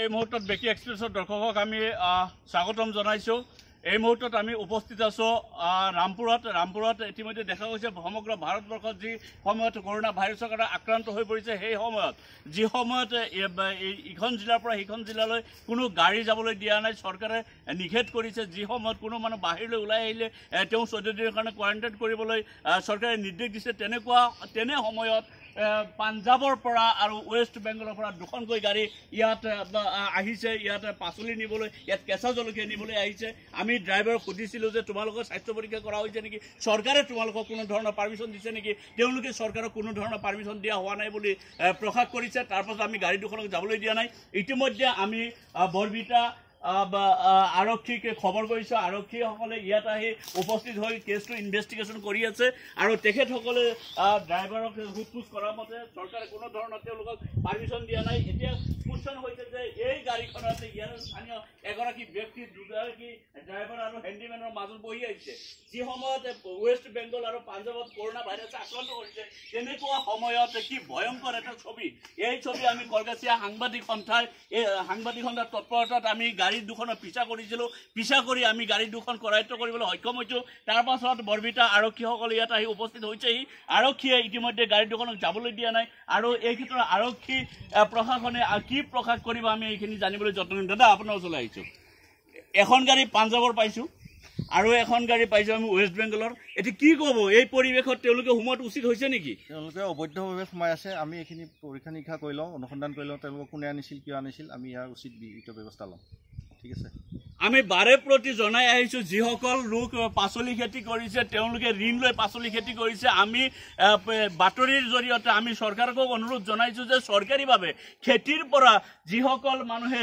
এই মুহূৰ্তত বেকি এক্সপ্ৰেছৰ দৰ্শকক আমি স্বাগতম জনাইছোঁ। এই মুহূৰ্তত আমি উপস্থিত আছোঁ ৰামপুৰত ইতিমধ্যে দেখা গৈছে সমগ্ৰ ভাৰতবৰ্ষত যি সময়ত কৰোনা ভাইৰাছৰ কাৰণে আক্ৰান্ত হৈ পৰিছে, সেই সময়ত যি সময়ত ইখন জিলাৰ পৰা সিখন জিলালৈ কোনো গাড়ী যাবলৈ দিয়া নাই, চৰকাৰে নিষেধ কৰিছে। যি সময়ত কোনো মানুহ বাহিৰলৈ ওলাই আহিলে তেওঁ 14 দিনৰ কাৰণে কোৱাৰেণ্টাইন কৰিবলৈ চৰকাৰে নিৰ্দেশ দিছে, তেনে সময়ত পাঞ্জাবৰ পৰা আৰু ৱেষ্ট বেংগলৰ পৰা দুখনকৈ গাড়ী ইয়াত আহিছে। ইয়াত পাচলি নিবলৈ, ইয়াত কেঁচা জলকীয়া নিবলৈ আহিছে। আমি ড্ৰাইভাৰক সুধিছিলোঁ যে তোমালোকৰ স্বাস্থ্য পৰীক্ষা কৰা হৈছে নেকি, চৰকাৰে তোমালোকক কোনো ধৰণৰ পাৰ্মিশ্যন দিছে নেকি। তেওঁলোকে চৰকাৰক কোনো ধৰণৰ পাৰ্মিশ্যন দিয়া হোৱা নাই বুলি প্ৰকাশ কৰিছে। তাৰপাছত আমি গাড়ী দুখনক যাবলৈ দিয়া নাই। ইতিমধ্যে আমি বৰবিটা আৰক্ষীক খবৰ কৰিছোঁ। আৰক্ষীসকলে ইয়াত আহি উপস্থিত হৈ কেছটো ইনভেষ্টিগেশ্যন কৰি আছে আৰু তেখেতসকলে ড্ৰাইভাৰক সোধ কৰাৰ মতে চৰকাৰে কোনো ধৰণৰ তেওঁলোকক পাৰ্মিশ্যন দিয়া নাই। এতিয়া কোৱেশ্যন হৈছে যে এই গাড়ীখনত ইয়াৰ স্থানীয় এগৰাকী ব্যক্তি, দুগৰাকী ড্ৰাইভাৰ আৰু হেণ্ডিমেনৰ মাজত বহি আহিছে। যি সময়ত ৱেষ্ট বেংগল আৰু পাঞ্জাৱত কৰোনা ভাইৰাছে আক্ৰান্ত কৰিছে, তেনেকুৱা সময়ত কি ভয়ংকৰ এটা ছবি। এই ছবি আমি কলকাছিয়া সাংবাদিক সন্থাৰ তৎপৰতাত আমি গাড়ী দুখনৰ পিছা কৰিছিলোঁ। পিছা কৰি আমি গাড়ী দুখন কৰায়ত্ব কৰিবলৈ সক্ষম হৈছোঁ। তাৰ পাছত বৰবিটা আৰক্ষীসকলে ইয়াত আহি উপস্থিত হৈছেহি। আৰক্ষীয়ে ইতিমধ্যে গাড়ী দুখনক যাবলৈ দিয়া নাই আৰু এই ক্ষেত্ৰত আৰক্ষী প্ৰশাসনে কি প্ৰকাশ কৰিব আমি এইখিনি জানিবলৈ যত্ন কৰিম। দাদা, আপোনাৰ ওচৰলৈ আহিছোঁ। এখন গাড়ী পাঞ্জাৱৰ পাইছোঁ আৰু এখন গাড়ী পাইছোঁ আমি ৱেষ্ট বেংগলৰ। এতিয়া কি ক'ব, এই পৰিৱেশত তেওঁলোকে সোমোৱাটো উচিত হৈছে নেকি? তেওঁলোকে অবৈধভাৱে সোমাই আছে। আমি এইখিনি পৰীক্ষা নিৰীক্ষা কৰি লওঁ, অনুসন্ধান কৰি লওঁ, তেওঁলোকক কোনে আনিছিল, কিয় আনিছিল, আমি ইয়াৰ উচিত বিহিত ব্যৱস্থা ল'ম। ঠিক আছে। আমি বাৰে প্ৰতি জনাই আহিছোঁ, যিসকল লোক পাচলি খেতি কৰিছে তেওঁলোকে ঋণ লৈ পাচলি খেতি কৰিছে। আমি বাতৰিৰ জৰিয়তে আমি চৰকাৰক অনুৰোধ জনাইছোঁ যে চৰকাৰীভাৱে খেতিৰ পৰা যিসকল মানুহে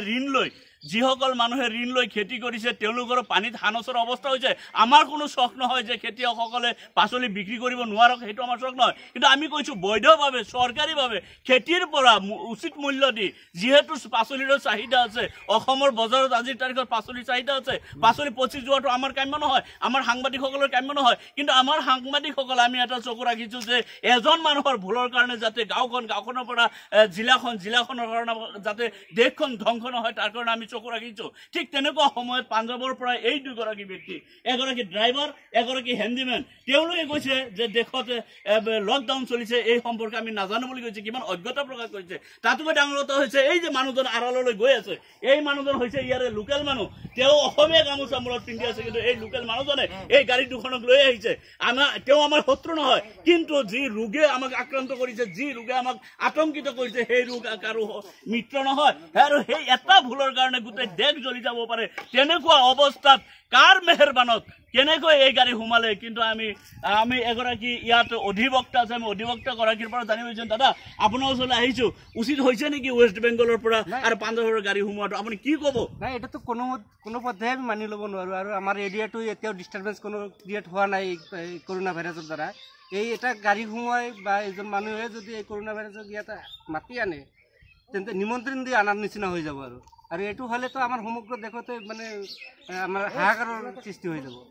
ঋণ লৈ খেতি কৰিছে তেওঁলোকৰ পানীত হানচৰ অৱস্থা হৈছে। আমাৰ কোনো চখ নহয় যে খেতিয়কসকলে পাচলি বিক্ৰী কৰিব নোৱাৰক, সেইটো আমাৰ চখ নহয়। কিন্তু আমি কৈছোঁ বৈধভাৱে চৰকাৰীভাৱে খেতিৰ পৰা উচিত মূল্য দি, যিহেতু পাচলিৰো চাহিদা আছে, অসমৰ বজাৰত আজিৰ তাৰিখত পাচলিৰ চাহিদা আছে, পাচলি পচি যোৱাটো আমাৰ কাম্য নহয়, আমাৰ সাংবাদিকসকলৰ কাম্য নহয়। কিন্তু আমাৰ সাংবাদিকসকলে আমি এটা চকু ৰাখিছোঁ যে এজন মানুহৰ ভুলৰ কাৰণে যাতে গাঁওখনৰ পৰা জিলাখনৰ কাৰণে যাতে দেশখন ধ্বংস নহয়, তাৰ কাৰণে আমি চকু ৰাখিছোঁ। ঠিক তেনেকুৱা সময়ত পাঞ্জাৱৰ পৰা এই দুগৰাকী ব্যক্তি, এগৰাকী ড্ৰাইভাৰ, এগৰাকী হেণ্ডিমেন, তেওঁলোকে কৈছে যে দেশত লকডাউন চলিছে, এই সম্পৰ্কে আমি নাজানো বুলি কৈছে, কিমান অজ্ঞতা প্ৰকাশ কৰিছে। তাতোকৈ ডাঙৰ কথা হৈছে এই যে মানুহজন আড়াললৈ গৈ আছে, এই মানুহজন হৈছে ইয়াৰে লোকেল মানুহ। তেওঁ অসমীয়া গামোচা মূৰত পিন্ধি আছে, কিন্তু এই লোকেল মানুহজনে এই গাড়ী দুখনক লৈ আহিছে। তেওঁ আমাৰ শত্ৰু নহয়, কিন্তু যি ৰোগে আমাক আক্ৰান্ত কৰিছে, যি ৰোগে আমাক আতংকিত কৰিছে, সেই ৰোগ কাৰো মিত্ৰ নহয়। আৰু সেই এটা ভুলৰ কাৰণে গোটেই দেশ জ্বলি যাব পাৰে। তেনেকুৱা অৱস্থাত কাৰ মেহেৰবানত কেনেকৈ এই গাড়ী সোমালে? কিন্তু আমি এগৰাকী ইয়াত অধিবক্তা আছে, আমি অধিবক্তাগৰাকীৰ পৰা জানিব বিচাৰিছোঁ। দাদা, আপোনাৰ ওচৰলৈ আহিছোঁ, উচিত হৈছে নেকি ৱেষ্ট বেংগলৰ পৰা আৰু পাঞ্জাৱৰ গাড়ী সোমোৱাটো? আপুনি কি ক'ব? নাই, এটাতো কোনো পথে আমি মানি ল'ব নোৱাৰোঁ। আৰু আমাৰ এৰিয়াটো এতিয়াও ডিষ্টাৰ্বেঞ্চ কোনো ক্ৰিয়েট হোৱা নাই কৰোনা ভাইৰাছৰ দ্বাৰা। এই এটা গাড়ী সোমোৱাই বা এজন মানুহে যদি এই কৰোনা ভাইৰাছক ইয়াত মাতি আনে, তেন্তে নিমন্ত্ৰণ দি আনাৰ নিচিনা হৈ যাব। আৰু এইটো হ'লেতো আমাৰ সমগ্ৰ দেশতে মানে আমাৰ হাহাকাৰৰ সৃষ্টি হৈ যাব।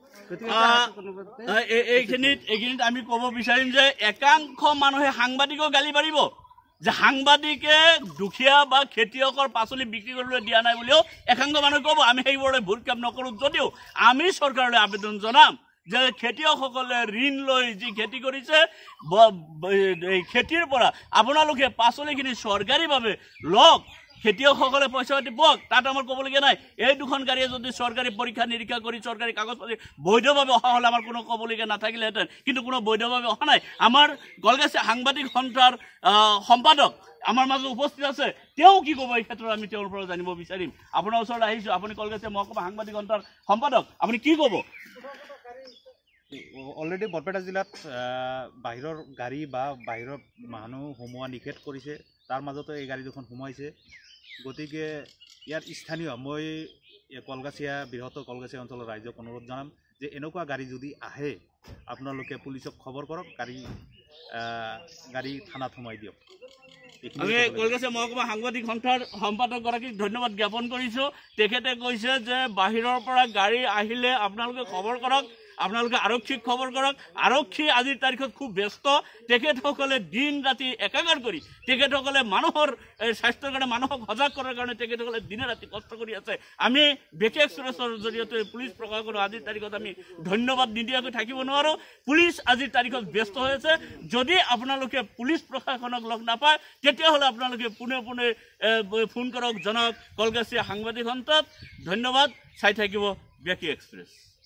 এইখিনিত আমি ক'ব বিচাৰিম যে একাংশ মানুহে সাংবাদিকক গালি পাৰিব যে সাংবাদিকে দুখীয়া বা খেতিয়কৰ পাচলি বিক্ৰী কৰিবলৈ দিয়া নাই বুলিও একাংশ মানুহে ক'ব। আমি সেইবোৰলৈ ভুল কাম নকৰোঁ, যদিও আমি চৰকাৰলৈ আবেদন জনাম যে খেতিয়কসকলে ঋণ লৈ যি খেতি কৰিছে, খেতিৰ পৰা আপোনালোকে পাচলিখিনি চৰকাৰীভাৱে লওক, খেতিয়কসকলে পইচা পাতি পাওক, তাত আমাৰ ক'বলগীয়া নাই। এই দুখন গাড়ীয়ে যদি চৰকাৰী পৰীক্ষা নিৰীক্ষা কৰি চৰকাৰী কাগজ পাতি বৈধভাৱে অহা হ'লে আমাৰ কোনো ক'বলগীয়া নাথাকিলেহেঁতেন, কিন্তু কোনো বৈধভাৱে অহা নাই। আমাৰ কলকাছিয়া সাংবাদিক সন্থাৰ সম্পাদক আমাৰ মাজত উপস্থিত আছে, তেওঁ কি ক'ব এই ক্ষেত্ৰত আমি তেওঁৰ পৰা জানিব বিচাৰিম। আপোনাৰ ওচৰলৈ আহিছোঁ, আপুনি কলকাছিয়া মহকুমা সাংবাদিক সন্থাৰ সম্পাদক, আপুনি কি ক'ব? অলৰেডি বৰপেটা জিলাত বাহিৰৰ গাড়ী বা বাহিৰৰ মানুহ সোমোৱা নিষেধ কৰিছে, তাৰ মাজতো এই গাড়ী দুখন সোমাইছে। গতিকে ইয়াৰ স্থানীয় মই বৃহত্তৰ কলকাছিয়া অঞ্চলৰ ৰাইজক অনুৰোধ জনাম যে এনেকুৱা গাড়ী যদি আহে আপোনালোকে পুলিচক খবৰ কৰক, গাড়ী থানাত সোমাই দিয়ক। আমি কলকাছিয়া মহকুমা সাংবাদিক সন্থাৰ সম্পাদকগৰাকীক ধন্যবাদ জ্ঞাপন কৰিছোঁ। তেখেতে কৈছে যে বাহিৰৰ পৰা গাড়ী আহিলে আপোনালোকে খবৰ কৰক আপোনালোকে আৰক্ষীক খবৰ কৰক আৰক্ষী আজিৰ তাৰিখত খুব ব্যস্ত তেখেতসকলে দিন ৰাতি একাকাৰ কৰি তেখেতসকলে মানুহৰ স্বাস্থ্যৰ কাৰণে মানুহক সজাগ কৰাৰ কাৰণে তেখেতসকলে দিনে ৰাতি কষ্ট কৰি আছে আমি বেকে এক্সপ্ৰেছৰ জৰিয়তে পুলিচ প্ৰশাসনক আজিৰ তাৰিখত আমি ধন্যবাদ নিদিয়াকৈ থাকিব নোৱাৰোঁ পুলিচ আজিৰ তাৰিখত ব্যস্ত হৈ আছে যদি আপোনালোকে পুলিচ প্ৰশাসনক লগ নাপায় তেতিয়াহ'লে আপোনালোকে পোনে পোনে ফোন কৰক জনাওক কলগাছিয়া সাংবাদিক সন্থাত ধন্যবাদ চাই থাকিব বেকে এক্সপ্ৰেছ